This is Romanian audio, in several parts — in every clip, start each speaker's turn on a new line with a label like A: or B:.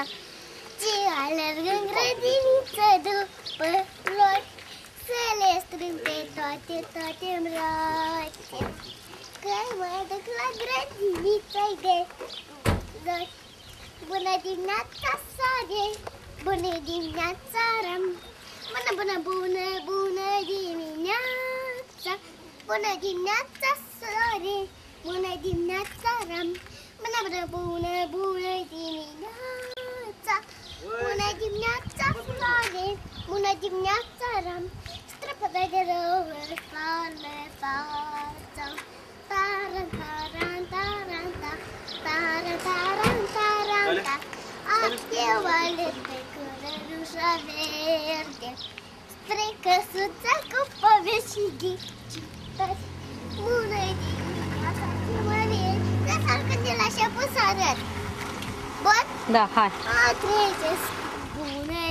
A: Ce alerg în grădiniță după flori, să le strâng pe toate, toate-n roate. Că mă duc la grădiniță-i de flori. Bună dimineața, soare! Bună dimineața, ram! Bună, bună, bună, bună dimineața! Bună dimineața, soare! Bună dimineața, ram! Bună, bună, bună, bună dimineața! Bună dimineața, soare! Bună dimineața, ram! Străpătă de rouă, soare, fața! Taran, taran, taran, taran, taran, taran, taran. Eu alerg pe cărărușa verde, spre căsuța cu povești și ghicitări. Bună dimineața, ce mă vezi? Lasă-l când el așa pus să arăt. Bun?
B: Da, hai.
A: Treceți. Bună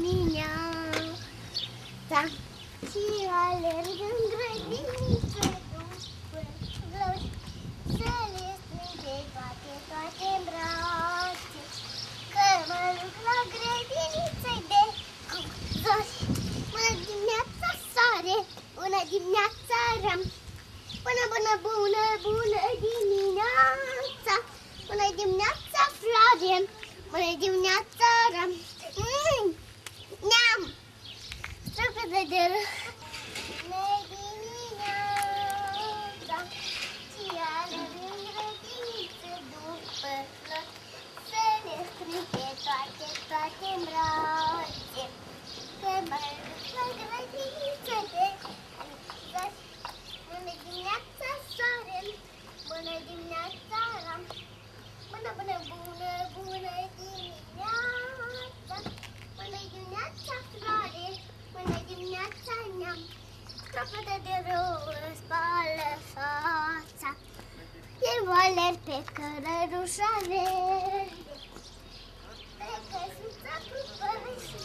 A: dimineața, și alerg în grădiniță după flori, să le strânge toate, toate-n brațe. Că mă duc la grădiniță-i de flori. Bună dimineața, soare! Bună dimineața, ram! Bună, bună, bună, bună dimineața! Bună dimineața, floare! Bună dimineața, ram! Neam! Străpătă de râ! Bună dimineața! Și alerg în grădiniță după flori, să le strâng pe toate, toate-n brațe. Că mă duc la grădiniță de flori. Bună dimineața, soare! Bună dimineața, ram! Bună, bună, bună, bună dimineața! Bună dimineața, floare! Bună dimineața, neam! Străpătă de rouă, spală fața. Eu alerg pe cărărușa verde, pe căsuța cu povești.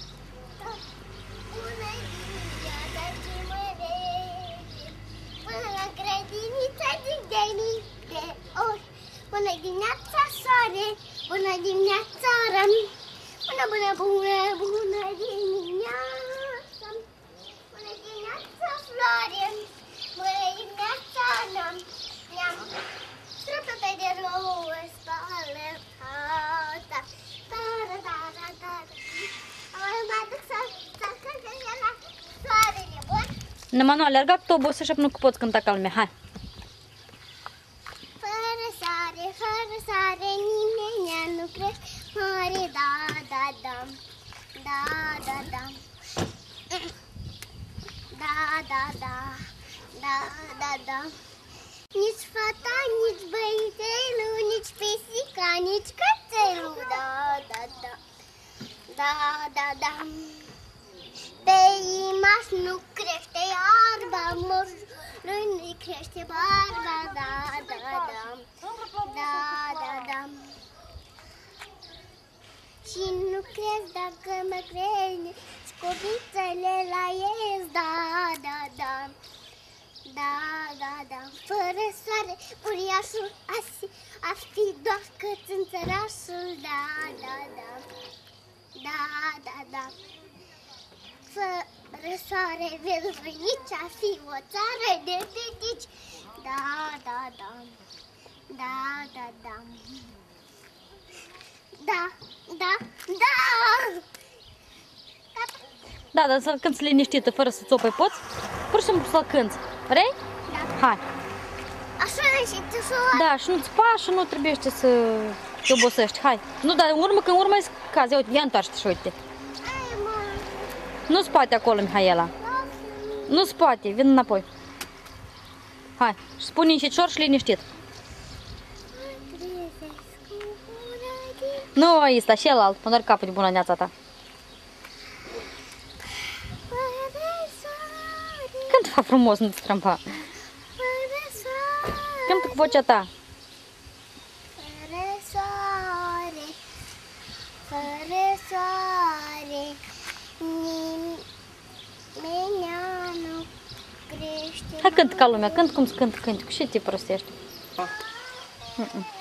A: Bună dimineața, ce mă vede, până la grădinița de mii de ori. Bună dimineața, soare! Bună dimineața, ram! Bună, bună, bună, bună dimineața! Bună dimineața, floare! Bună dimineața, neam! Neam! Străpătă de rouă, spală fața. Tara, tara, tara. Mă duc să cânt la soarele, bun?
B: Manu, alerga cu obosit așa până nu poți cânta ca lumea, hai.
A: Fără sare, nimeni nu crește mare, da, da, da, da, da, da, da, da, da, da, da, da. Nici fata, nici băiețelul, nici pisica, nici cățelul, da, da, da, da, da, da. Pe imaș nu crește iarba, moșului nu-i crește barba, da, da, da, da, da, da. Și nu crezi dacă mă crezi, scobițele la ies, da, da, da, da, da, da. Fără soare, uriașul ar fi doar cățânțărașul, da, da, da, da, da, da. Fără soare, Vâlvăici ar fi o țară de fetici, da, da, da, da, da, da, da, da, da.
B: Da, dar să cânti liniștită, fără să țopăi, poți? Pur și simplu să cânti. Vrei?
A: Da.
B: Hai.
A: Așa și ușor.
B: Da, și nu-ți pa și nu trebuie să te obosești. Hai. Nu, dar când urmă îi scazi. Uite, ia întoarce-te și uite. Nu-ți poate acolo, Mihaela. Nu-ți poate, vin înapoi. Hai, și spune încetișor și liniștit. Nu, aici, la celălalt, până doar capul de bună neața ta. Cântă frumos, nu te strâmpa. Cântă cu vocea ta.
A: Fără soare, fără soare, nimeni nu crește.
B: Hai cântă ca lumea, cântă cum se cântă, cântă. Cu ce te prostești?